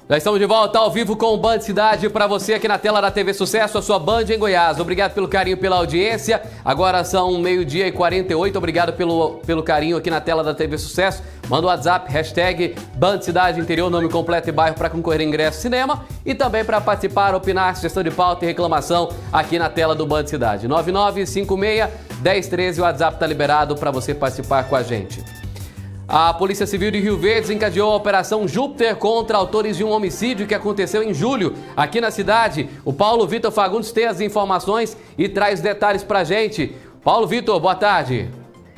Já estamos de volta ao vivo com o Band Cidade para você aqui na tela da TV Sucesso, a sua Band em Goiás. Obrigado pelo carinho, pela audiência. Agora são 12h48. Obrigado pelo carinho aqui na tela da TV Sucesso. Manda o WhatsApp, hashtag Band Cidade Interior, nome completo e bairro para concorrer a ingresso cinema. E também para participar, opinar, sugestão de pauta e reclamação aqui na tela do Band Cidade. 9956-1013, o WhatsApp está liberado para você participar com a gente. A Polícia Civil de Rio Verde desencadeou a Operação Júpiter contra autores de um homicídio que aconteceu em julho aqui na cidade. O Paulo Vitor Fagundes tem as informações e traz detalhes pra gente. Paulo Vitor, boa tarde.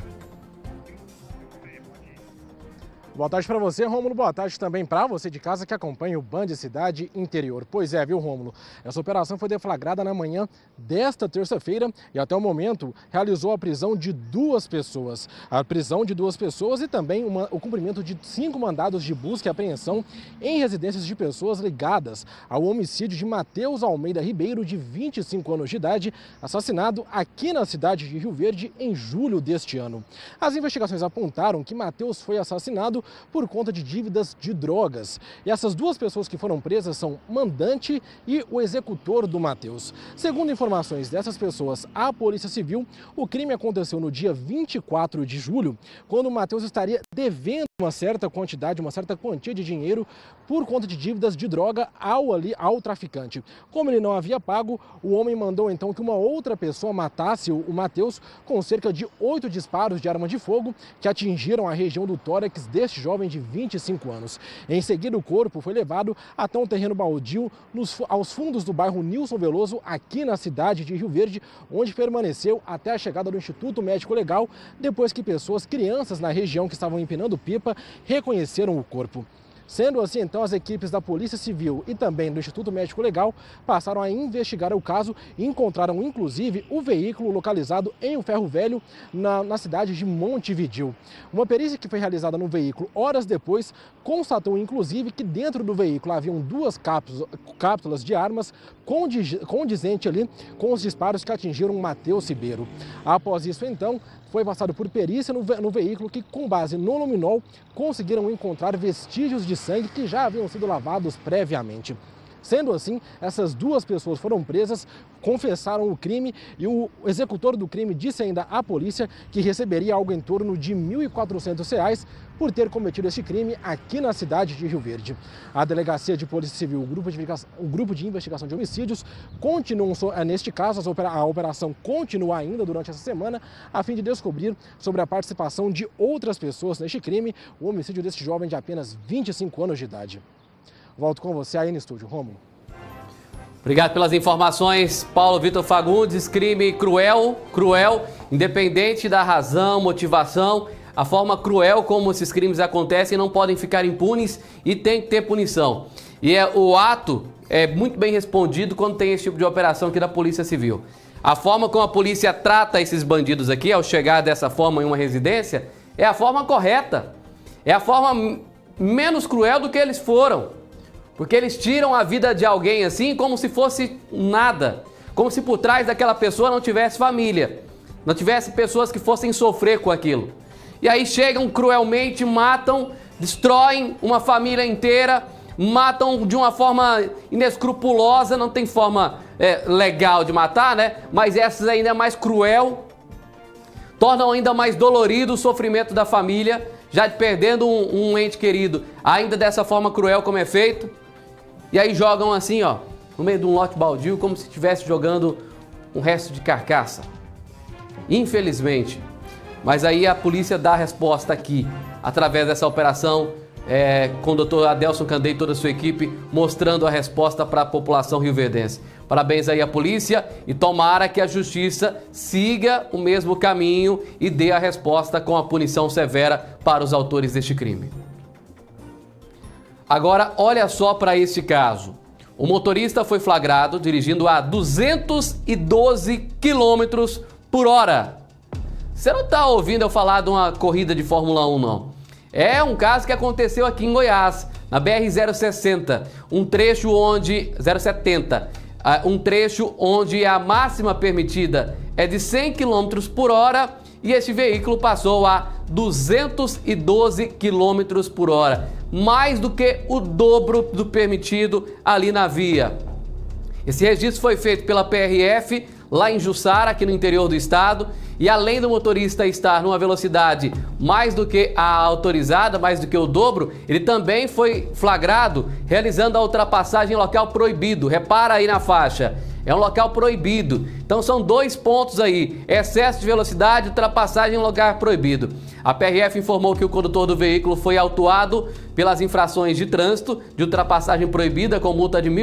Boa tarde para você, Rômulo. Boa tarde também para você de casa que acompanha o Band Cidade Interior. Pois é, viu, Rômulo? Essa operação foi deflagrada na manhã desta terça-feira e até o momento realizou a prisão de 2 pessoas. A prisão de 2 pessoas e também o cumprimento de 5 mandados de busca e apreensão em residências de pessoas ligadas ao homicídio de Matheus Almeida Ribeiro, de 25 anos de idade, assassinado aqui na cidade de Rio Verde em julho deste ano. As investigações apontaram que Matheus foi assassinado por conta de dívidas de drogas. E essas 2 pessoas que foram presas são mandante e o executor do Matheus. Segundo informações dessas pessoas à Polícia Civil, o crime aconteceu no dia 24 de julho, quando o Matheus estaria devendo uma certa quantia de dinheiro por conta de dívidas de droga ao traficante. Como ele não havia pago, o homem mandou então que uma outra pessoa matasse o Matheus com cerca de 8 disparos de arma de fogo que atingiram a região do tórax deste jovem de 25 anos. Em seguida, o corpo foi levado até um terreno baldio aos fundos do bairro Nilson Veloso, aqui na cidade de Rio Verde, onde permaneceu até a chegada do Instituto Médico Legal, depois que crianças na região que estavam empinando pipa, reconheceram o corpo. Sendo assim, então, as equipes da Polícia Civil e também do Instituto Médico Legal passaram a investigar o caso e encontraram, inclusive, o veículo localizado em um ferro velho na cidade de Montevidéu. Uma perícia que foi realizada no veículo horas depois constatou, inclusive, que dentro do veículo haviam 2 cápsulas de armas condizente ali com os disparos que atingiram Matheus Ribeiro. Após isso, então, foi passado por perícia no veículo que, com base no luminol, conseguiram encontrar vestígios de sangue que já haviam sido lavados previamente. Sendo assim, essas 2 pessoas foram presas, confessaram o crime e o executor do crime disse ainda à polícia que receberia algo em torno de R$ 1.400 por ter cometido este crime aqui na cidade de Rio Verde. A Delegacia de Polícia Civil, o Grupo de Investigação de Homicídios, continuam neste caso, a operação continua ainda durante essa semana, a fim de descobrir sobre a participação de outras pessoas neste crime, o homicídio deste jovem de apenas 25 anos de idade. Volto com você aí no estúdio, Rômulo. Obrigado pelas informações, Paulo Vitor Fagundes. Crime cruel, independente da razão, motivação, a forma cruel como esses crimes acontecem não podem ficar impunes e tem que ter punição. E o ato é muito bem respondido quando tem esse tipo de operação aqui da Polícia Civil. A forma como a polícia trata esses bandidos aqui, ao chegar dessa forma em uma residência, é a forma correta. É a forma menos cruel do que eles foram. Porque eles tiram a vida de alguém assim como se fosse nada. Como se por trás daquela pessoa não tivesse família. Não tivesse pessoas que fossem sofrer com aquilo. E aí chegam cruelmente, matam, destroem uma família inteira, matam de uma forma inescrupulosa, não tem forma legal de matar, né? Mas essas ainda é mais cruel, tornam ainda mais dolorido o sofrimento da família, já perdendo um ente querido, ainda dessa forma cruel como é feito. E aí jogam assim, ó, no meio de um lote baldio, como se estivesse jogando um resto de carcaça. Infelizmente. Mas aí a polícia dá a resposta aqui, através dessa operação, com o doutor Adelson Candei e toda a sua equipe, mostrando a resposta para a população rioverdense. Parabéns aí à polícia e tomara que a justiça siga o mesmo caminho e dê a resposta com a punição severa para os autores deste crime. Agora, olha só para este caso. O motorista foi flagrado dirigindo a 212 km por hora. Você não está ouvindo eu falar de uma corrida de Fórmula 1, não. É um caso que aconteceu aqui em Goiás, na BR-060, um trecho onde... 070, um trecho onde a máxima permitida é de 100 km por hora e este veículo passou a 212 km por hora, mais do que o dobro do permitido ali na via. Esse registro foi feito pela PRF lá em Jussara, aqui no interior do estado, e além do motorista estar numa velocidade mais do que a autorizada, mais do que o dobro, ele também foi flagrado realizando a ultrapassagem em local proibido. Repara aí na faixa, é um local proibido. Então são 2 pontos aí: excesso de velocidade e ultrapassagem em lugar proibido. A PRF informou que o condutor do veículo foi autuado pelas infrações de trânsito de ultrapassagem proibida com multa de R$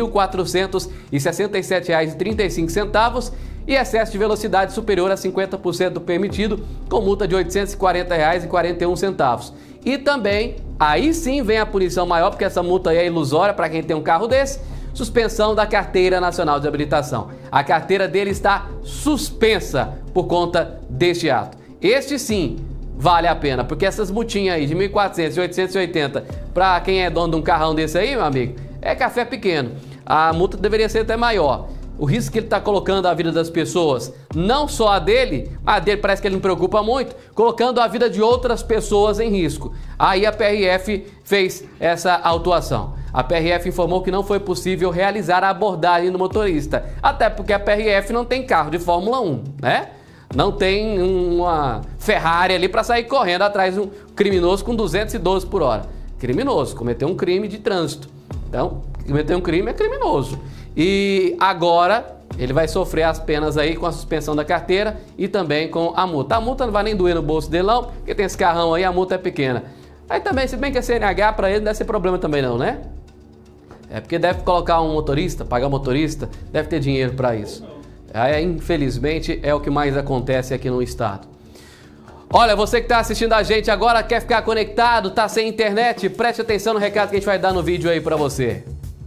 1.467,35 e excesso de velocidade superior a 50% do permitido com multa de R$ 840,41. E também, aí sim vem a punição maior, porque essa multa aí é ilusória para quem tem um carro desse: suspensão da Carteira Nacional de Habilitação. A carteira dele está suspensa por conta deste ato. Este sim vale a pena, porque essas multinhas aí de 1.400 e 880 para quem é dono de um carrão desse aí, meu amigo, é café pequeno. A multa deveria ser até maior. O risco que ele está colocando a vida das pessoas, não só a dele, mas a dele parece que ele não preocupa muito, colocando a vida de outras pessoas em risco. Aí a PRF fez essa autuação. A PRF informou que não foi possível realizar a abordagem do motorista, até porque a PRF não tem carro de Fórmula 1, né? Não tem uma Ferrari ali para sair correndo atrás de um criminoso com 212 por hora. Criminoso, cometeu um crime de trânsito. Então, cometer um crime é criminoso. E agora ele vai sofrer as penas aí com a suspensão da carteira e também com a multa. A multa não vai nem doer no bolso dele não, porque tem esse carrão aí, a multa é pequena. Aí também, se bem que a CNH para ele não deve ser problema também não, né? É porque deve colocar um motorista, pagar um motorista, deve ter dinheiro para isso. Aí, infelizmente, é o que mais acontece aqui no estado. Olha, você que está assistindo a gente agora, quer ficar conectado, tá sem internet? Preste atenção no recado que a gente vai dar no vídeo aí para você.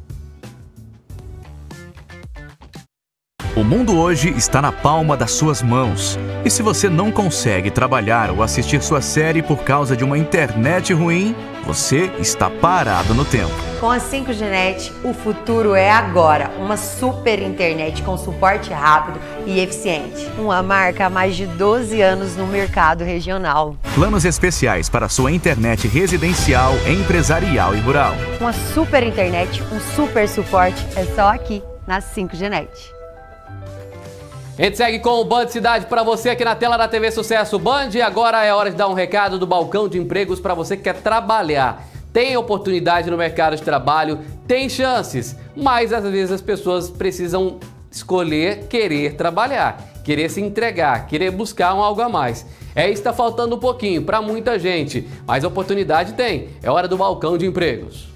O mundo hoje está na palma das suas mãos. E se você não consegue trabalhar ou assistir sua série por causa de uma internet ruim, você está parado no tempo. Com a 5G.net, o futuro é agora. Uma super internet com suporte rápido e eficiente. Uma marca há mais de 12 anos no mercado regional. Planos especiais para sua internet residencial, empresarial e rural. Uma super internet, um super suporte é só aqui na 5G.net. A gente segue com o Band Cidade para você aqui na tela da TV Sucesso Band. E agora é hora de dar um recado do balcão de empregos para você que quer trabalhar. Tem oportunidade no mercado de trabalho, tem chances, mas às vezes as pessoas precisam escolher querer trabalhar, querer se entregar, querer buscar um algo a mais. É isso que está faltando um pouquinho para muita gente, mas oportunidade tem. É hora do balcão de empregos.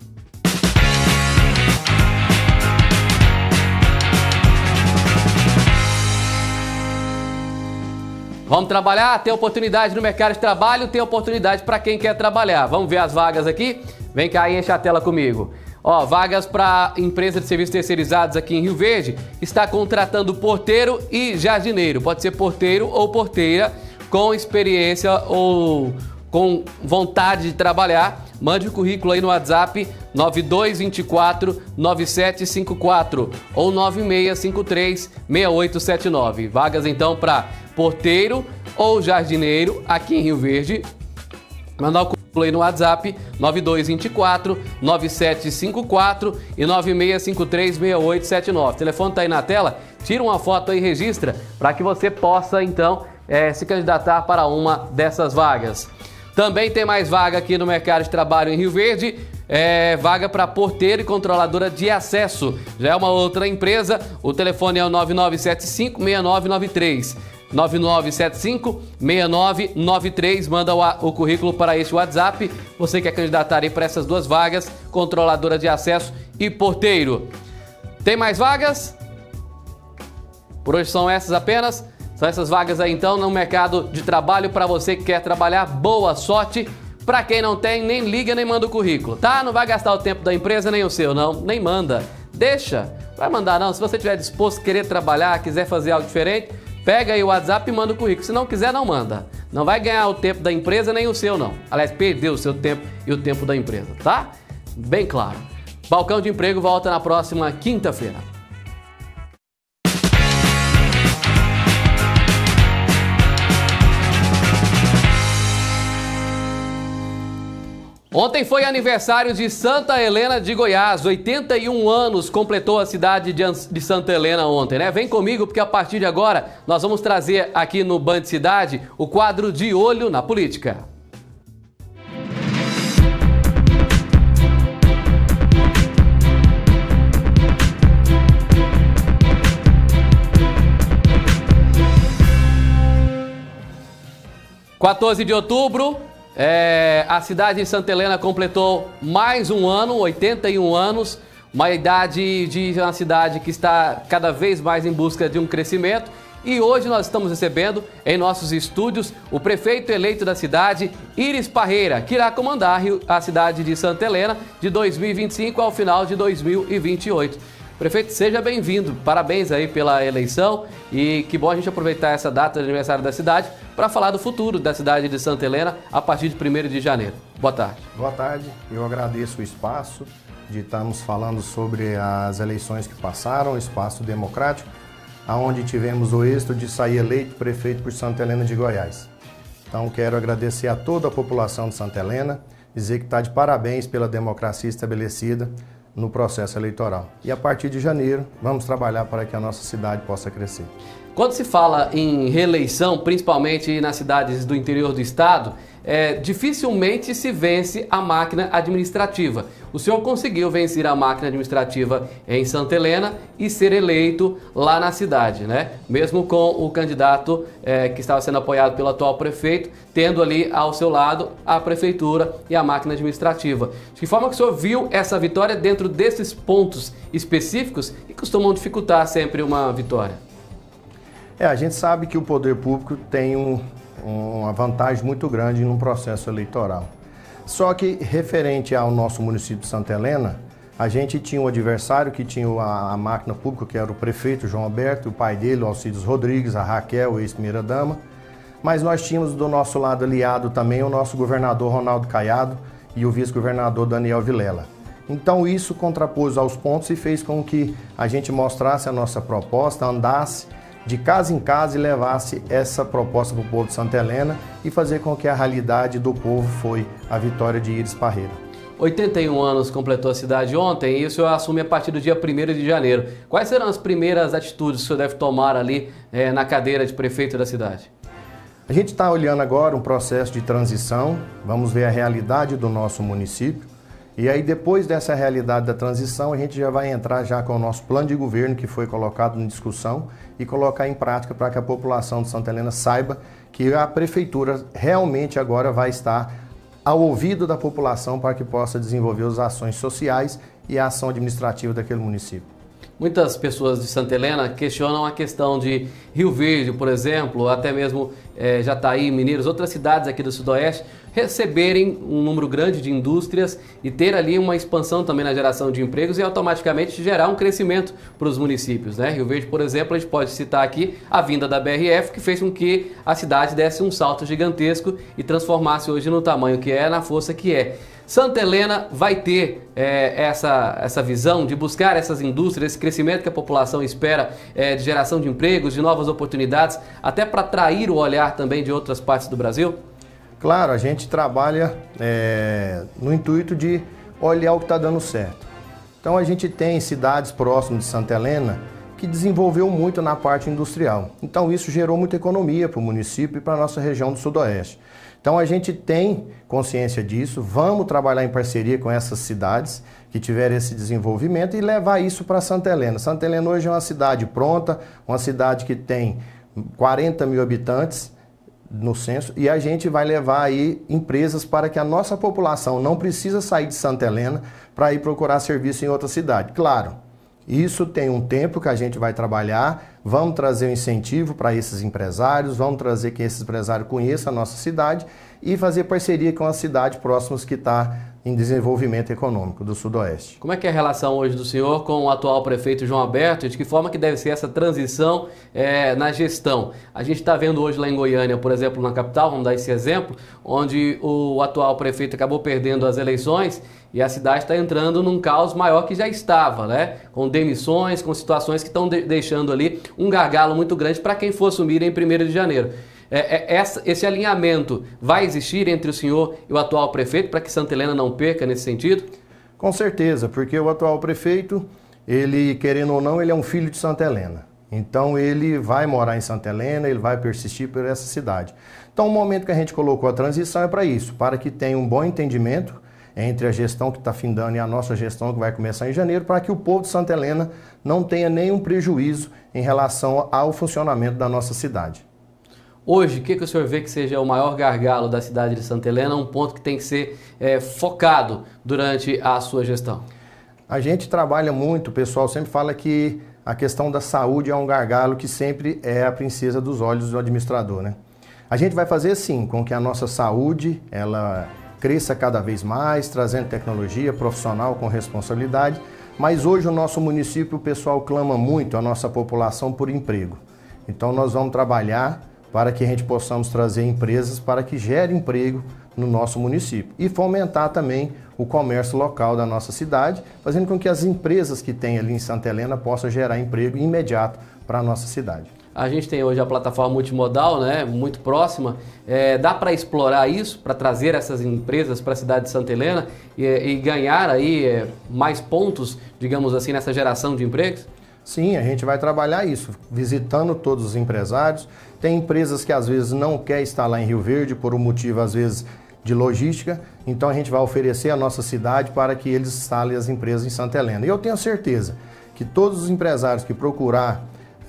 Vamos trabalhar? Tem oportunidade no mercado de trabalho, tem oportunidade para quem quer trabalhar. Vamos ver as vagas aqui? Vem cá e enche a tela comigo. Ó, vagas para empresa de serviços terceirizados aqui em Rio Verde, está contratando porteiro e jardineiro. Pode ser porteiro ou porteira com experiência ou com vontade de trabalhar. Mande o currículo aí no WhatsApp 9224-9754 ou 9653-6879. Vagas então para porteiro ou jardineiro aqui em Rio Verde. Mandar o currículo aí no WhatsApp 9224-9754 e 9653-6879. O telefone tá aí na tela. Tira uma foto aí e registra para que você possa então se candidatar para uma dessas vagas. Também tem mais vaga aqui no mercado de trabalho em Rio Verde, vaga para porteiro e controladora de acesso. Já é uma outra empresa, o telefone é o 9975-6993. 9975-6993, manda o currículo para este WhatsApp. Você quer candidatar aí para essas duas vagas, controladora de acesso e porteiro. Tem mais vagas? Por hoje são essas apenas. São essas vagas aí então no mercado de trabalho para você que quer trabalhar. Boa sorte. Para quem não tem, nem liga nem manda o currículo, tá? Não vai gastar o tempo da empresa nem o seu, não. Nem manda. Deixa. Vai mandar não. Se você estiver disposto a querer trabalhar, quiser fazer algo diferente, pega aí o WhatsApp e manda o currículo. Se não quiser, não manda. Não vai ganhar o tempo da empresa nem o seu, não. Aliás, perdeu o seu tempo e o tempo da empresa, tá? Bem claro. Balcão de Emprego volta na próxima quinta-feira. Ontem foi aniversário de Santa Helena de Goiás, 81 anos completou a cidade de Santa Helena ontem, né? Vem comigo porque a partir de agora nós vamos trazer aqui no Band Cidade o quadro De Olho na Política. Dia 14 de outubro, a cidade de Santa Helena completou mais um ano, 81 anos, uma idade de uma cidade que está cada vez mais em busca de um crescimento. E hoje nós estamos recebendo em nossos estúdios o prefeito eleito da cidade, Iris Parreira, que irá comandar a cidade de Santa Helena de 2025 ao final de 2028. Prefeito, seja bem-vindo. Parabéns aí pela eleição e que bom a gente aproveitar essa data de aniversário da cidade para falar do futuro da cidade de Santa Helena a partir de 1º de janeiro. Boa tarde. Boa tarde. Eu agradeço o espaço de estarmos falando sobre as eleições que passaram, espaço democrático, onde tivemos o êxito de sair eleito prefeito por Santa Helena de Goiás. Então quero agradecer a toda a população de Santa Helena, dizer que está de parabéns pela democracia estabelecida no processo eleitoral. E a partir de janeiro, vamos trabalhar para que a nossa cidade possa crescer. Quando se fala em reeleição, principalmente nas cidades do interior do estado, dificilmente se vence a máquina administrativa. O senhor conseguiu vencer a máquina administrativa em Santa Helena e ser eleito lá na cidade, né? Mesmo com o candidato que estava sendo apoiado pelo atual prefeito, tendo ali ao seu lado a prefeitura e a máquina administrativa. De que forma que o senhor viu essa vitória dentro desses pontos específicos que costumam dificultar sempre uma vitória? A gente sabe que o poder público tem uma vantagem muito grande no processo eleitoral. Só que, referente ao nosso município de Santa Helena, a gente tinha um adversário que tinha a máquina pública, que era o prefeito João Alberto, o pai dele, o Alcides Rodrigues, a Raquel, ex-primeira-dama. Mas nós tínhamos do nosso lado aliado também o nosso governador Ronaldo Caiado e o vice-governador Daniel Vilela. Então isso contrapôs aos pontos e fez com que a gente mostrasse a nossa proposta, andasse de casa em casa e levasse essa proposta para o povo de Santa Helena e fazer com que a realidade do povo foi a vitória de Iris Parreira. 81 anos completou a cidade ontem e o senhor assume a partir do dia 1º de janeiro. Quais serão as primeiras atitudes que o senhor deve tomar ali na cadeira de prefeito da cidade? A gente está olhando agora um processo de transição, vamos ver a realidade do nosso município. E aí, depois dessa realidade da transição, a gente já vai entrar já com o nosso plano de governo que foi colocado em discussão e colocar em prática para que a população de Santa Helena saiba que a prefeitura realmente agora vai estar ao ouvido da população para que possa desenvolver as ações sociais e a ação administrativa daquele município. Muitas pessoas de Santa Helena questionam a questão de Rio Verde, por exemplo, até mesmo Jataí, Mineiros, outras cidades aqui do Sudoeste, receberem um número grande de indústrias e ter ali uma expansão também na geração de empregos e automaticamente gerar um crescimento para os municípios, né? Rio Verde, por exemplo, a gente pode citar aqui a vinda da BRF, que fez com que a cidade desse um salto gigantesco e transformasse hoje no tamanho que é, na força que é. Santa Helena vai ter essa visão de buscar essas indústrias, esse crescimento que a população espera de geração de empregos, de novas oportunidades, até para atrair o olhar também de outras partes do Brasil? Claro, a gente trabalha no intuito de olhar o que está dando certo. Então a gente tem cidades próximas de Santa Helena que desenvolveu muito na parte industrial. Então isso gerou muita economia para o município e para a nossa região do Sudoeste. Então a gente tem consciência disso, vamos trabalhar em parceria com essas cidades que tiverem esse desenvolvimento e levar isso para Santa Helena. Santa Helena hoje é uma cidade pronta, uma cidade que tem 40 mil habitantes no censo e a gente vai levar aí empresas para que a nossa população não precisa sair de Santa Helena para ir procurar serviço em outra cidade. Claro, isso tem um tempo que a gente vai trabalhar, vamos trazer um incentivo para esses empresários, vamos trazer que esses empresários conheçam a nossa cidade e fazer parceria com as cidades próximas que está em desenvolvimento econômico do Sudoeste. Como é que é a relação hoje do senhor com o atual prefeito João Alberto e de que forma que deve ser essa transição na gestão? A gente está vendo hoje lá em Goiânia, por exemplo, na capital, vamos dar esse exemplo, onde o atual prefeito acabou perdendo as eleições e a cidade está entrando num caos maior que já estava, né? Com demissões, com situações que estão deixando ali um gargalo muito grande para quem for assumir em 1º de janeiro. Esse alinhamento vai existir entre o senhor e o atual prefeito para que Santa Helena não perca nesse sentido? Com certeza, porque o atual prefeito, ele, querendo ou não, ele é um filho de Santa Helena. Então ele vai morar em Santa Helena, ele vai persistir por essa cidade. Então o momento que a gente colocou a transição é para isso, para que tenha um bom entendimento entre a gestão que está findando e a nossa gestão que vai começar em janeiro, para que o povo de Santa Helena não tenha nenhum prejuízo em relação ao funcionamento da nossa cidade. Hoje, o que o senhor vê que seja o maior gargalo da cidade de Santa Helena, um ponto que tem que ser focado durante a sua gestão? A gente trabalha muito, o pessoal sempre fala que a questão da saúde é um gargalo que sempre é a princesa dos olhos do administrador, né? A gente vai fazer sim, com que a nossa saúde, ela cresça cada vez mais, trazendo tecnologia profissional com responsabilidade, mas hoje o nosso município, o pessoal clama muito, a nossa população, por emprego. Então nós vamos trabalhar para que a gente possamos trazer empresas para que gere emprego no nosso município e fomentar também o comércio local da nossa cidade, fazendo com que as empresas que tem ali em Santa Helena possam gerar emprego imediato para a nossa cidade. A gente tem hoje a plataforma multimodal, né, muito próxima. Dá para explorar isso, para trazer essas empresas para a cidade de Santa Helena e ganhar aí mais pontos, digamos assim, nessa geração de empregos? Sim, a gente vai trabalhar isso, visitando todos os empresários. Tem empresas que às vezes não querem estar lá em Rio Verde por um motivo às vezes de logística, então a gente vai oferecer a nossa cidade para que eles instalem as empresas em Santa Helena. E eu tenho certeza que todos os empresários que procurar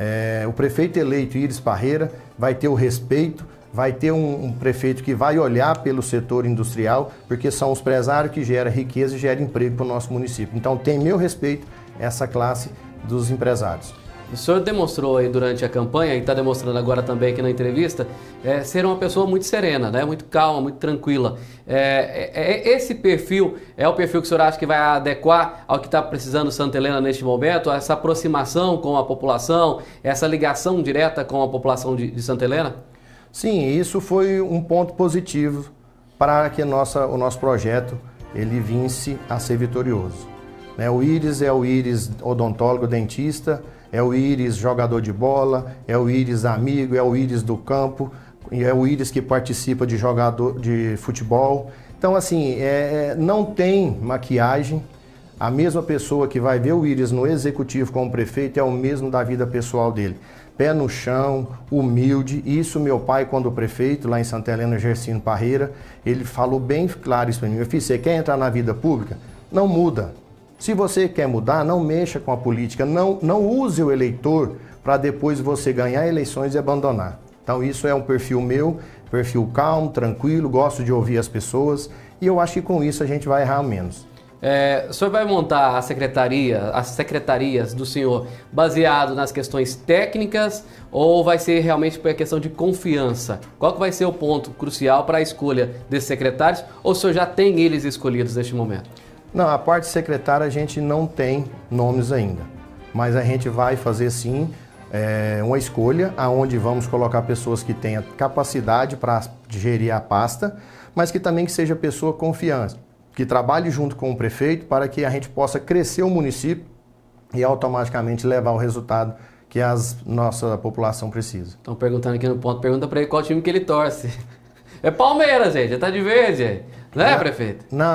o prefeito eleito Iris Parreira vai ter o respeito, vai ter um prefeito que vai olhar pelo setor industrial, porque são os empresários que geram riqueza e geram emprego para o nosso município. Então tem meu respeito essa classe dos empresários. O senhor demonstrou aí durante a campanha, e está demonstrando agora também aqui na entrevista, ser uma pessoa muito serena, né? Muito calma, muito tranquila. Esse perfil é o perfil que o senhor acha que vai adequar ao que está precisando Santa Helena neste momento? Essa aproximação com a população, essa ligação direta com a população de Santa Helena? Sim, isso foi um ponto positivo para que o nosso projeto ele vinsse a ser vitorioso. O Iris é o Iris odontólogo, dentista, é o Iris jogador de bola, é o Iris amigo, é o Iris do campo, é o Iris que participa de jogador de futebol. Então, assim, não tem maquiagem. A mesma pessoa que vai ver o Iris no executivo como prefeito é o mesmo da vida pessoal dele. Pé no chão, humilde. Isso meu pai, quando prefeito, lá em Santa Helena, Gersino Parreira, ele falou bem claro isso para mim. Meu filho, você quer entrar na vida pública? Não muda. Se você quer mudar, não mexa com a política, não use o eleitor para depois você ganhar eleições e abandonar. Então isso é um perfil meu, perfil calmo, tranquilo, gosto de ouvir as pessoas e eu acho que com isso a gente vai errar menos. O senhor vai montar as secretarias do senhor baseado nas questões técnicas ou vai ser realmente por questão de confiança? Qual que vai ser o ponto crucial para a escolha desses secretários ou o senhor já tem eles escolhidos neste momento? Não, a parte secretária a gente não tem nomes ainda, mas a gente vai fazer sim uma escolha onde vamos colocar pessoas que tenham capacidade para gerir a pasta, mas que também que seja pessoa confiante, que trabalhe junto com o prefeito para que a gente possa crescer o município e automaticamente levar o resultado que a nossa população precisa. Estão perguntando aqui no ponto, pergunta para ele qual time que ele torce. É Palmeiras, gente, já tá de verde, não é, prefeito? Não.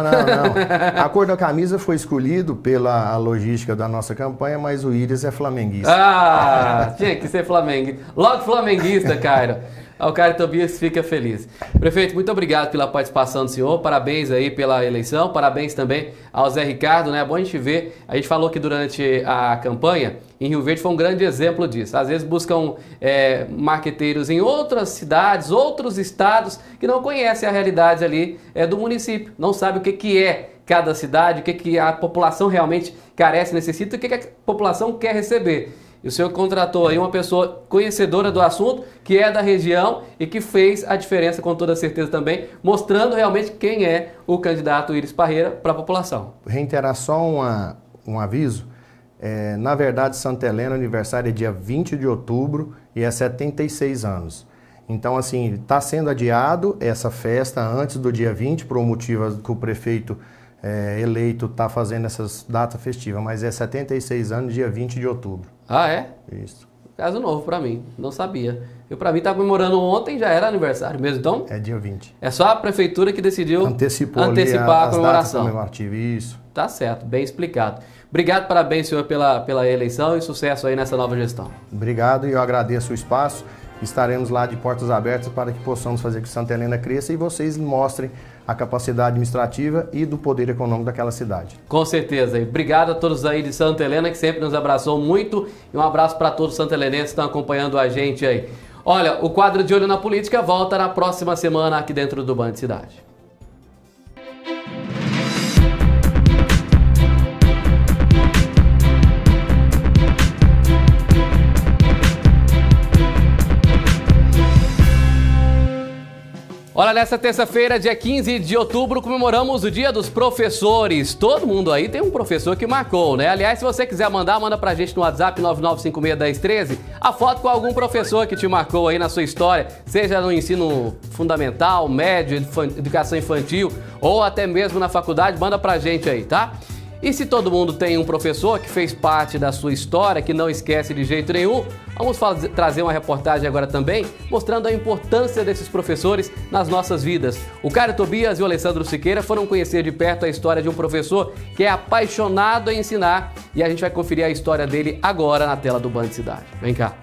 A cor da camisa foi escolhido pela logística da nossa campanha, mas o Iris é flamenguista. Ah, tinha que ser flamenguista. Logo flamenguista, Cairo. O Cairo Tobias fica feliz. Prefeito, muito obrigado pela participação do senhor, parabéns aí pela eleição, parabéns também ao Zé Ricardo, né? É bom a gente ver, a gente falou que durante a campanha, em Rio Verde foi um grande exemplo disso. Às vezes buscam marqueteiros em outras cidades, outros estados, que não conhecem a realidade ali do município, não sabem o que é cada cidade, o que a população realmente carece, necessita, o que a população quer receber. E o senhor contratou aí uma pessoa conhecedora do assunto, que é da região e que fez a diferença com toda certeza também, mostrando realmente quem é o candidato Iris Parreira para a população. Reiterar só um aviso, na verdade Santa Helena, o aniversário é dia 20 de outubro e é 76 anos. Então assim, está sendo adiado essa festa antes do dia 20, por um motivo que o prefeito eleito está fazendo essas datas festivas, mas é 76 anos, dia 20 de outubro. Ah, é? Isso. Caso novo para mim, não sabia. Eu, para mim, estava comemorando ontem, já era aniversário mesmo, então... É dia 20. É só a prefeitura que decidiu antecipar a comemoração. Isso. Tá certo, bem explicado. Obrigado, parabéns, senhor, pela eleição e sucesso aí nessa nova gestão. Obrigado e eu agradeço o espaço. Estaremos lá de portas abertas para que possamos fazer que Santa Helena cresça e vocês mostrem a capacidade administrativa e do poder econômico daquela cidade. Com certeza. E obrigado a todos aí de Santa Helena, que sempre nos abraçou muito. E um abraço para todos os santelenenses que estão acompanhando a gente aí. Olha, o quadro de Olho na Política volta na próxima semana aqui dentro do Band Cidade. Olha, nessa terça-feira, dia 15 de outubro, comemoramos o Dia dos Professores. Todo mundo aí tem um professor que marcou, né? Aliás, se você quiser mandar, manda pra gente no WhatsApp 99561013 a foto com algum professor que te marcou aí na sua história, seja no ensino fundamental, médio, educação infantil ou até mesmo na faculdade, manda pra gente aí, tá? E se todo mundo tem um professor que fez parte da sua história, que não esquece de jeito nenhum, vamos trazer uma reportagem agora também, mostrando a importância desses professores nas nossas vidas. O Caio Tobias e o Alessandro Siqueira foram conhecer de perto a história de um professor que é apaixonado em ensinar e a gente vai conferir a história dele agora na tela do Band Cidade. Vem cá.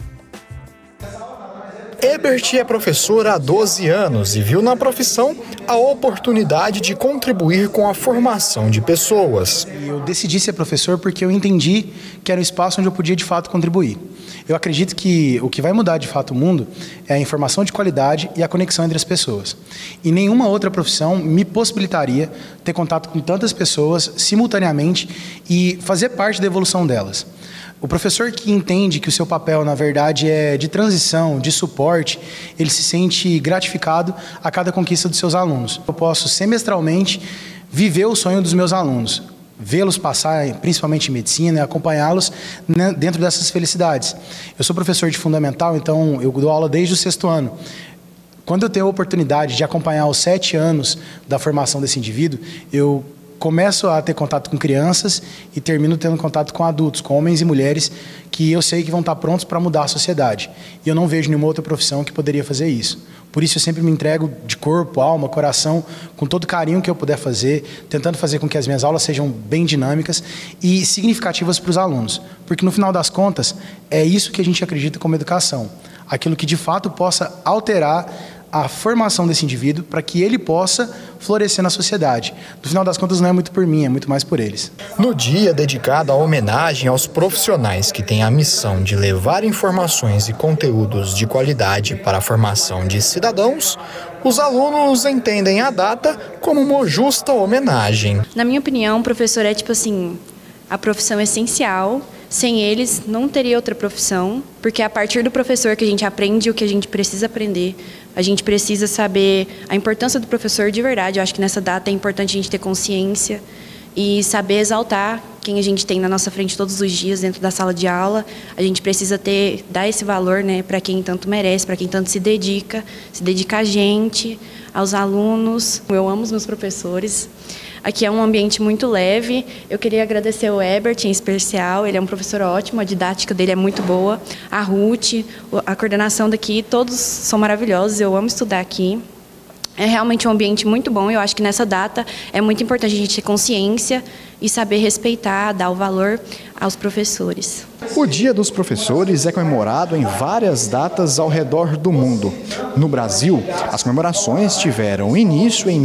Ebert é professor há 12 anos e viu na profissão a oportunidade de contribuir com a formação de pessoas. Eu decidi ser professor porque eu entendi que era um espaço onde eu podia de fato contribuir. Eu acredito que o que vai mudar de fato o mundo é a informação de qualidade e a conexão entre as pessoas. E nenhuma outra profissão me possibilitaria ter contato com tantas pessoas simultaneamente e fazer parte da evolução delas. O professor que entende que o seu papel, na verdade, é de transição, de suporte, ele se sente gratificado a cada conquista dos seus alunos. Eu posso, semestralmente, viver o sonho dos meus alunos, vê-los passar, principalmente em medicina, e acompanhá-los dentro dessas felicidades. Eu sou professor de fundamental, então eu dou aula desde o 6º ano. Quando eu tenho a oportunidade de acompanhar os 7 anos da formação desse indivíduo, eu começo a ter contato com crianças e termino tendo contato com adultos, com homens e mulheres que eu sei que vão estar prontos para mudar a sociedade. E eu não vejo nenhuma outra profissão que poderia fazer isso. Por isso eu sempre me entrego de corpo, alma, coração, com todo o carinho que eu puder fazer, tentando fazer com que as minhas aulas sejam bem dinâmicas e significativas para os alunos. Porque no final das contas, é isso que a gente acredita como educação. Aquilo que de fato possa alterar a formação desse indivíduo para que ele possa florescer na sociedade. No final das contas, não é muito por mim, é muito mais por eles. No dia dedicado à homenagem aos profissionais que têm a missão de levar informações e conteúdos de qualidade para a formação de cidadãos, os alunos entendem a data como uma justa homenagem. Na minha opinião, o professor é tipo assim, a profissão essencial. Sem eles, não teria outra profissão, porque é a partir do professor que a gente aprende o que a gente precisa aprender. A gente precisa saber a importância do professor de verdade. Eu acho que nessa data é importante a gente ter consciência e saber exaltar quem a gente tem na nossa frente todos os dias dentro da sala de aula. A gente precisa dar esse valor, né, para quem tanto merece, para quem tanto se dedica a gente, aos alunos. Eu amo os meus professores. Aqui é um ambiente muito leve. Eu queria agradecer ao Ebert, em especial. Ele é um professor ótimo, a didática dele é muito boa. A Ruth, a coordenação daqui, todos são maravilhosos. Eu amo estudar aqui. É realmente um ambiente muito bom. Eu acho que nessa data é muito importante a gente ter consciência e saber respeitar, dar o valor aos professores. O Dia dos Professores é comemorado em várias datas ao redor do mundo. No Brasil, as comemorações tiveram início em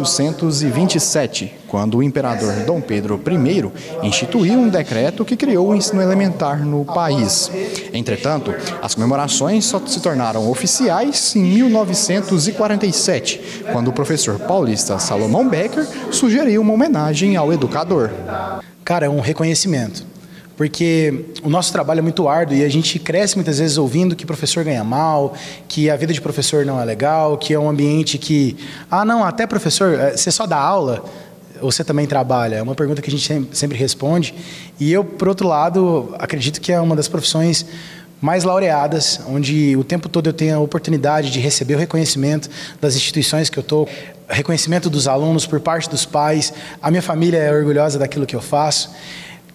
1827, quando o imperador Dom Pedro I instituiu um decreto que criou o ensino elementar no país. Entretanto, as comemorações só se tornaram oficiais em 1947, quando o professor paulista Salomão Becker sugeriu uma homenagem ao educador. Cara, é um reconhecimento. Porque o nosso trabalho é muito árduo e a gente cresce muitas vezes ouvindo que professor ganha mal, que a vida de professor não é legal, que é um ambiente que... Ah, não, até professor, você só dá aula ou você também trabalha? É uma pergunta que a gente sempre responde. E eu, por outro lado, acredito que é uma das profissões mais laureadas, onde o tempo todo eu tenho a oportunidade de receber o reconhecimento das instituições que eu estou, reconhecimento dos alunos por parte dos pais. A minha família é orgulhosa daquilo que eu faço.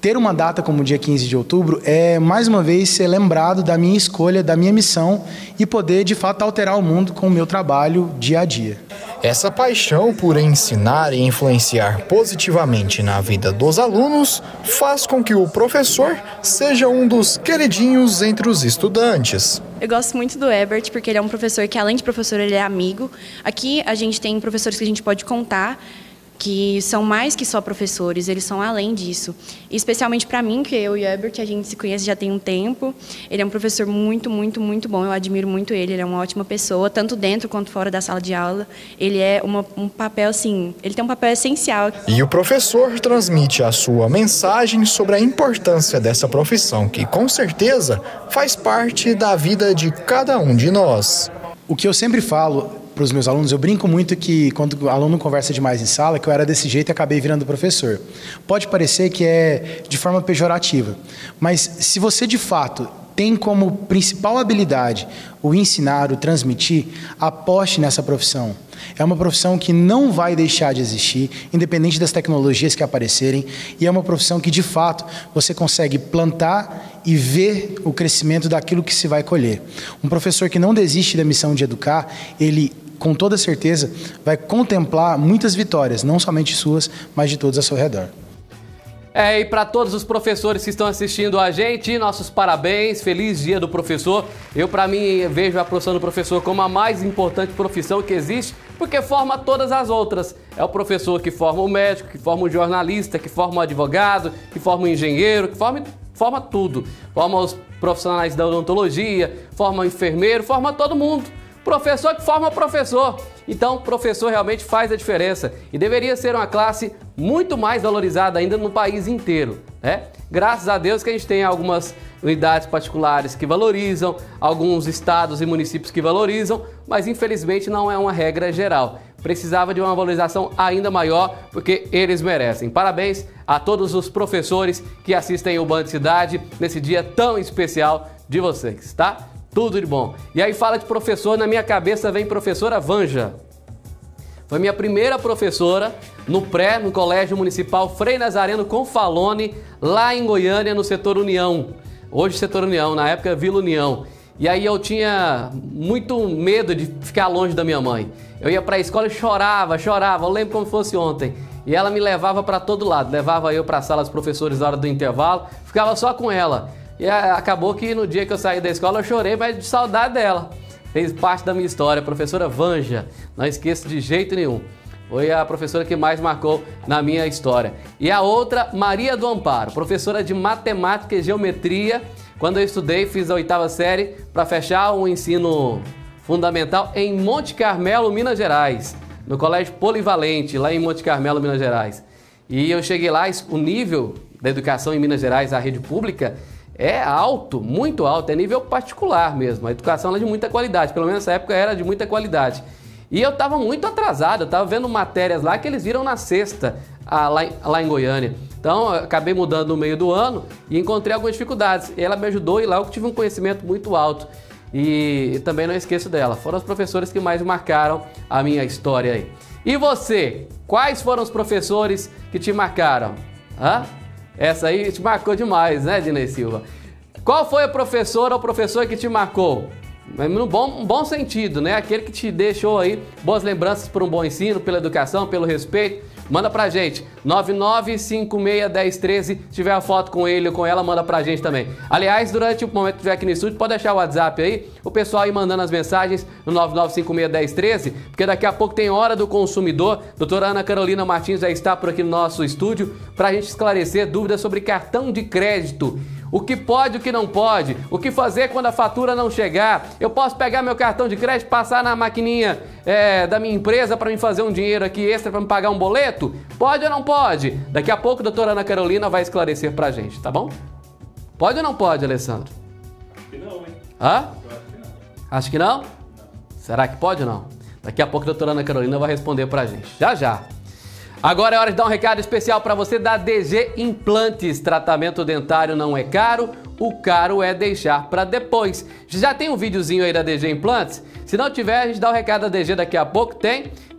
ter uma data como o dia 15 de outubro é, mais uma vez, ser lembrado da minha escolha, da minha missão e poder, de fato, alterar o mundo com o meu trabalho dia a dia. Essa paixão por ensinar e influenciar positivamente na vida dos alunos faz com que o professor seja um dos queridinhos entre os estudantes. Eu gosto muito do Herbert porque ele é um professor que, além de professor, ele é amigo. Aqui a gente tem professores que a gente pode contar, que são mais que só professores, eles são além disso. E especialmente para mim, que eu e o Herbert, a gente se conhece já tem um tempo. Ele é um professor muito, muito, muito bom, eu admiro muito ele é uma ótima pessoa, tanto dentro quanto fora da sala de aula. Ele é um papel, assim, ele tem um papel essencial. E o professor transmite a sua mensagem sobre a importância dessa profissão, que com certeza faz parte da vida de cada um de nós. O que eu sempre falo para os meus alunos, eu brinco muito que quando o aluno conversa demais em sala, que eu era desse jeito e acabei virando professor. Pode parecer que é de forma pejorativa, mas se você de fato tem como principal habilidade o ensinar, o transmitir, aposte nessa profissão. É uma profissão que não vai deixar de existir, independente das tecnologias que aparecerem, e é uma profissão que, de fato, você consegue plantar e ver o crescimento daquilo que se vai colher. Um professor que não desiste da missão de educar, ele, com toda certeza, vai contemplar muitas vitórias, não somente suas, mas de todos ao seu redor. E para todos os professores que estão assistindo a gente, nossos parabéns, feliz dia do professor. Eu, para mim, vejo a profissão do professor como a mais importante profissão que existe, porque forma todas as outras. É o professor que forma o médico, que forma o jornalista, que forma o advogado, que forma o engenheiro, que forma tudo. Forma os profissionais da odontologia, forma o enfermeiro, forma todo mundo. Professor que forma professor. Então, professor realmente faz a diferença e deveria ser uma classe muito mais valorizada ainda no país inteiro, né? Graças a Deus que a gente tem algumas unidades particulares que valorizam, alguns estados e municípios que valorizam, mas infelizmente não é uma regra geral. Precisava de uma valorização ainda maior, porque eles merecem. Parabéns a todos os professores que assistem o Band Cidade nesse dia tão especial de vocês, tá? Tudo de bom. E aí fala de professor, na minha cabeça vem professora Vanja. Foi minha primeira professora no Colégio Municipal Frei Nazareno Confalone, lá em Goiânia, no setor União. Hoje setor União, na época Vila União. E aí eu tinha muito medo de ficar longe da minha mãe. Eu ia para a escola e chorava, eu lembro como fosse ontem. E ela me levava para todo lado, levava eu para a sala dos professores na hora do intervalo, ficava só com ela. E acabou que no dia que eu saí da escola eu chorei, mas de saudade dela. Fez parte da minha história, professora Vanja, não esqueço de jeito nenhum. Foi a professora que mais marcou na minha história. E a outra, Maria do Amparo, professora de matemática e geometria. Quando eu estudei, fiz a 8ª série para fechar o ensino fundamental em Monte Carmelo, Minas Gerais. No Colégio Polivalente, lá em Monte Carmelo, Minas Gerais. E eu cheguei lá, o nível da educação em Minas Gerais, a rede pública, é alto, muito alto, é nível particular mesmo. A educação é de muita qualidade, pelo menos nessa época era de muita qualidade. E eu estava muito atrasado, eu estava vendo matérias lá que eles viram na sexta, lá em Goiânia. Então, eu acabei mudando no meio do ano e encontrei algumas dificuldades. E ela me ajudou e lá eu tive um conhecimento muito alto. E também não esqueço dela. Foram os professores que mais marcaram a minha história aí. E você? Quais foram os professores que te marcaram? Hã? Essa aí te marcou demais, né, Dinei Silva? Qual foi a professora ou professor que te marcou? No bom sentido, né? Aquele que te deixou aí boas lembranças por um bom ensino, pela educação, pelo respeito. Manda pra gente, 99561013, se tiver a foto com ele ou com ela, manda pra gente também. Aliás, durante o momento que estiver aqui no estúdio, pode deixar o WhatsApp aí, o pessoal aí mandando as mensagens no 99561013, porque daqui a pouco tem Hora do Consumidor. Doutora Ana Carolina Martins já está por aqui no nosso estúdio pra gente esclarecer dúvidas sobre cartão de crédito. O que pode, o que não pode, o que fazer quando a fatura não chegar. Eu posso pegar meu cartão de crédito, passar na maquininha da minha empresa para me fazer um dinheiro aqui extra para me pagar um boleto? Pode ou não pode? Daqui a pouco a doutora Ana Carolina vai esclarecer pra gente, tá bom? Pode ou não pode, Alessandro? Acho que não, hein? Hã? Eu acho que não. Acho que não? Não. Será que pode ou não? Daqui a pouco a doutora Ana Carolina vai responder pra gente. Já, já. Agora é hora de dar um recado especial para você da DG Implantes. Tratamento dentário não é caro, o caro é deixar para depois. Já tem um videozinho aí da DG Implantes? Se não tiver, a gente dá o recado da DG daqui a pouco, tem?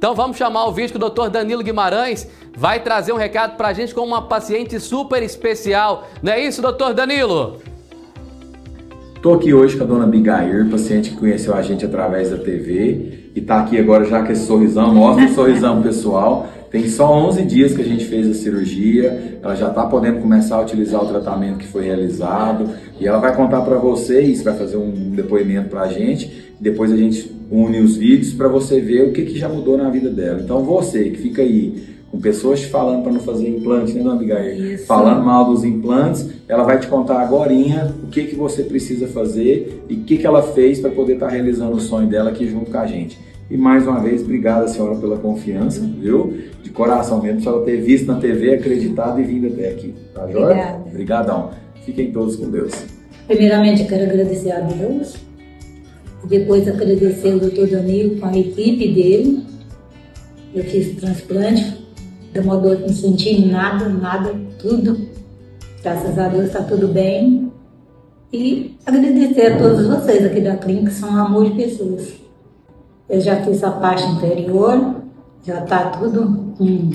Então vamos chamar o vídeo que o Dr. Danilo Guimarães vai trazer um recado pra gente com uma paciente super especial. Não é isso, Dr. Danilo? Estou aqui hoje com a dona Abigail, paciente que conheceu a gente através da TV e está aqui agora já com esse sorrisão, mostra o sorrisão pessoal. Tem só 11 dias que a gente fez a cirurgia, ela já está podendo começar a utilizar o tratamento que foi realizado e ela vai contar para vocês, vai fazer um depoimento para a gente, depois a gente une os vídeos para você ver o que já mudou na vida dela. Então você que fica aí com pessoas te falando para não fazer implante, né, dona Abigail? Isso. Falando mal dos implantes, ela vai te contar agorinha o que você precisa fazer e o que ela fez para poder estar realizando o sonho dela aqui junto com a gente. E mais uma vez, obrigada, senhora, pela confiança, viu? De coração mesmo, por ela ter visto na TV, acreditado e vindo até aqui. Tá joia? Obrigadão. Fiquem todos com Deus. Primeiramente, eu quero agradecer a Deus. Depois, agradecer ao doutor Danilo com a equipe dele. Eu fiz transplante. Demorou, não senti nada, tudo. Graças a Deus está tudo bem. E agradecer a todos vocês aqui da clínica, que são um amor de pessoas. Eu já fiz a parte inferior, já está tudo em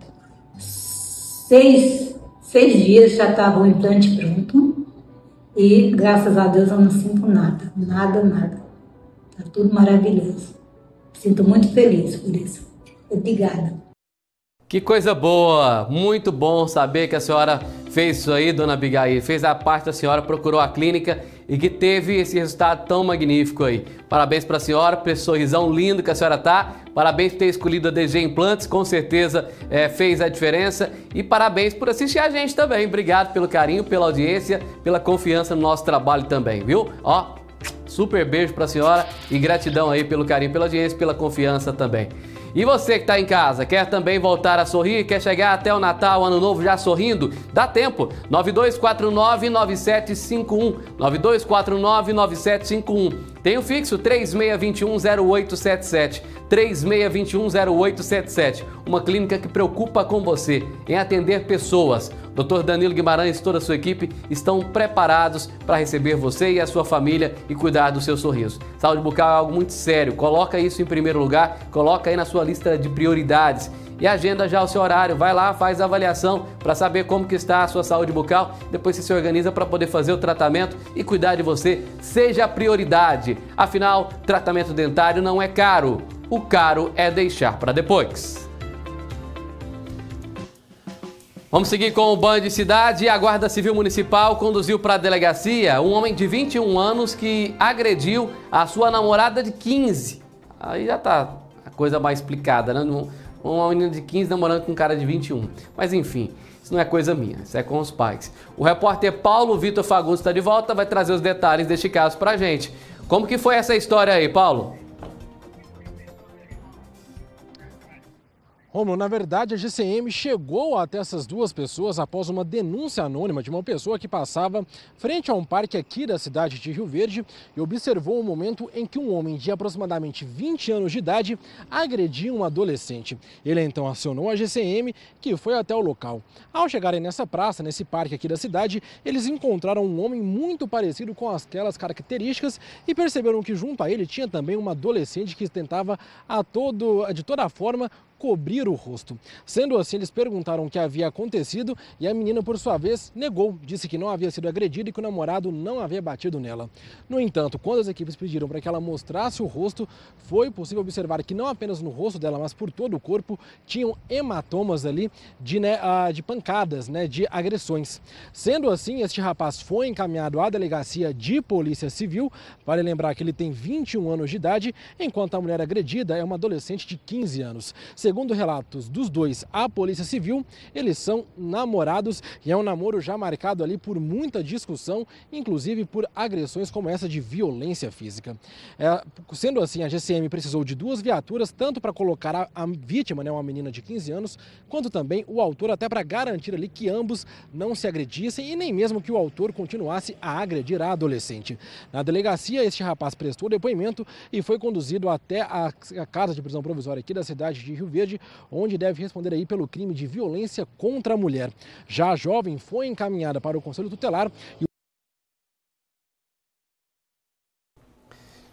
6 dias já estava o implante pronto. E graças a Deus eu não sinto nada. Está tudo maravilhoso. Sinto muito feliz por isso. Obrigada. Que coisa boa, muito bom saber que a senhora fez isso aí, dona Abigail, fez a parte da senhora, procurou a clínica e que teve esse resultado tão magnífico aí. Parabéns para a senhora, por esse sorrisão lindo que a senhora tá, parabéns por ter escolhido a DG Implantes, com certeza fez a diferença e parabéns por assistir a gente também. Obrigado pelo carinho, pela audiência, pela confiança no nosso trabalho também, viu? Ó, super beijo para a senhora e gratidão aí pelo carinho, pela audiência, pela confiança também. E você que está em casa, quer também voltar a sorrir, quer chegar até o Natal, Ano Novo já sorrindo? Dá tempo, 9249-9751, 9249-9751. Tem o fixo 3621-0877, 3621-0877. Uma clínica que preocupa com você em atender pessoas. Dr. Danilo Guimarães e toda a sua equipe estão preparados para receber você e a sua família e cuidar do seu sorriso. Saúde bucal é algo muito sério, coloca isso em primeiro lugar, coloca aí na sua lista de prioridades e agenda já o seu horário, vai lá, faz a avaliação para saber como que está a sua saúde bucal, depois você se organiza para poder fazer o tratamento e cuidar de você, seja a prioridade. Afinal, tratamento dentário não é caro, o caro é deixar para depois. Vamos seguir com o Band Cidade. A Guarda Civil Municipal conduziu para a delegacia um homem de 21 anos que agrediu a sua namorada de 15. Aí já tá a coisa mais explicada, né? Uma menina de 15 namorando com um cara de 21. Mas enfim, isso não é coisa minha, isso é com os pais. O repórter Paulo Vitor Fagundes está de volta, vai trazer os detalhes deste caso pra gente. Como que foi essa história aí, Paulo? Romulo, na verdade, a GCM chegou até essas duas pessoas após uma denúncia anônima de uma pessoa que passava frente a um parque aqui da cidade de Rio Verde e observou um momento em que um homem de aproximadamente 20 anos de idade agredia um adolescente. Ele então acionou a GCM, que foi até o local. Ao chegarem nessa praça, nesse parque aqui da cidade, eles encontraram um homem muito parecido com aquelas características e perceberam que junto a ele tinha também uma adolescente que tentava de toda forma cobrir o rosto. Sendo assim, eles perguntaram o que havia acontecido e a menina, por sua vez, negou, disse que não havia sido agredida e que o namorado não havia batido nela. No entanto, quando as equipes pediram para que ela mostrasse o rosto, foi possível observar que não apenas no rosto dela, mas por todo o corpo, tinham hematomas ali de pancadas, de agressões. Sendo assim, este rapaz foi encaminhado à delegacia de polícia civil. Vale lembrar que ele tem 21 anos de idade, enquanto a mulher agredida é uma adolescente de 15 anos. Segundo relatos dos dois à Polícia Civil, eles são namorados e é um namoro já marcado ali por muita discussão, inclusive por agressões como essa de violência física. Sendo assim, a GCM precisou de 2 viaturas, tanto para colocar a vítima, uma menina de 15 anos, quanto também o autor, até para garantir ali que ambos não se agredissem e nem mesmo que o autor continuasse a agredir a adolescente. Na delegacia, este rapaz prestou depoimento e foi conduzido até a casa de prisão provisória aqui da cidade de Rio Verde, onde deve responder aí pelo crime de violência contra a mulher. Já a jovem foi encaminhada para o Conselho Tutelar.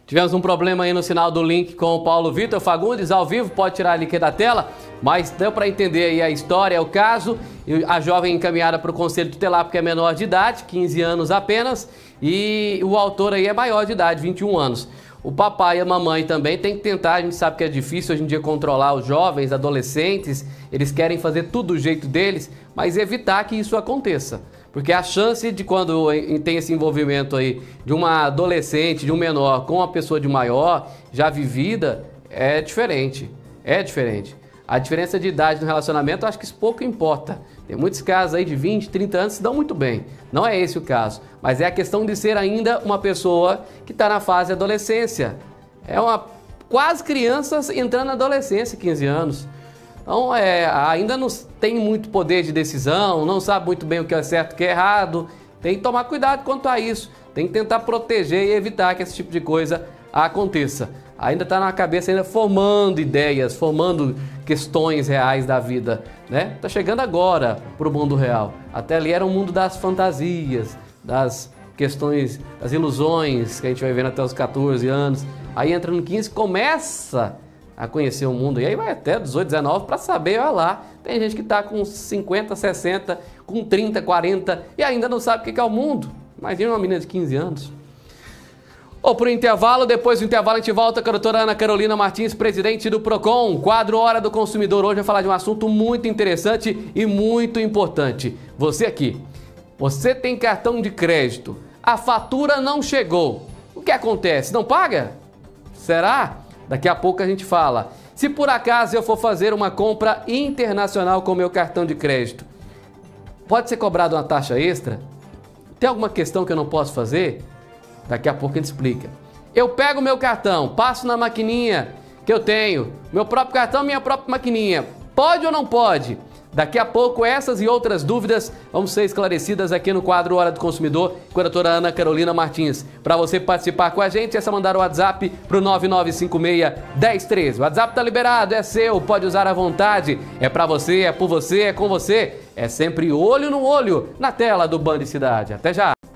Tivemos um problema aí no sinal do link com o Paulo Vitor Fagundes, ao vivo, pode tirar o link da tela, mas deu para entender aí a história, o caso. A jovem encaminhada para o Conselho Tutelar porque é menor de idade, 15 anos apenas, e o autor aí é maior de idade, 21 anos. O papai e a mamãe também tem que tentar, a gente sabe que é difícil hoje em dia controlar os jovens, adolescentes, eles querem fazer tudo do jeito deles, mas evitar que isso aconteça. Porque a chance de quando tem esse envolvimento aí de uma adolescente, de um menor com uma pessoa de maior, já vivida, é diferente. É diferente. A diferença de idade no relacionamento, eu acho que isso pouco importa. Tem muitos casos aí de 20, 30 anos que se dão muito bem. Não é esse o caso. Mas é a questão de ser ainda uma pessoa que está na fase de adolescência. É uma quase criança entrando na adolescência, 15 anos. Então, ainda não tem muito poder de decisão, não sabe muito bem o que é certo e o que é errado. Tem que tomar cuidado quanto a isso. Tem que tentar proteger e evitar que esse tipo de coisa aconteça. Ainda está na cabeça, ainda formando ideias, formando questões reais da vida, né? Está chegando agora para o mundo real. Até ali era um mundo das fantasias, das questões, das ilusões que a gente vai vendo até os 14 anos. Aí entra no 15, começa a conhecer o mundo, e aí vai até 18, 19 para saber, olha lá, tem gente que está com 50, 60, com 30, 40 e ainda não sabe o que é o mundo. Imagina uma menina de 15 anos. Ou por intervalo, depois do intervalo a gente volta com a doutora Ana Carolina Martins, presidente do PROCON, quadro Hora do Consumidor. Hoje vai falar de um assunto muito interessante e muito importante. Você aqui, você tem cartão de crédito, a fatura não chegou, o que acontece? Não paga? Será? Daqui a pouco a gente fala. Se por acaso eu for fazer uma compra internacional com meu cartão de crédito, pode ser cobrado uma taxa extra? Tem alguma questão que eu não posso fazer? Daqui a pouco a gente explica. Eu pego meu cartão, passo na maquininha que eu tenho, meu próprio cartão, minha própria maquininha. Pode ou não pode? Daqui a pouco essas e outras dúvidas vão ser esclarecidas aqui no quadro Hora do Consumidor com a doutora Ana Carolina Martins. Para você participar com a gente, é só mandar o WhatsApp para o 9956-1013. O WhatsApp está liberado, é seu, pode usar à vontade. É para você, é por você, é com você. É sempre olho no olho na tela do Band Cidade. Até já!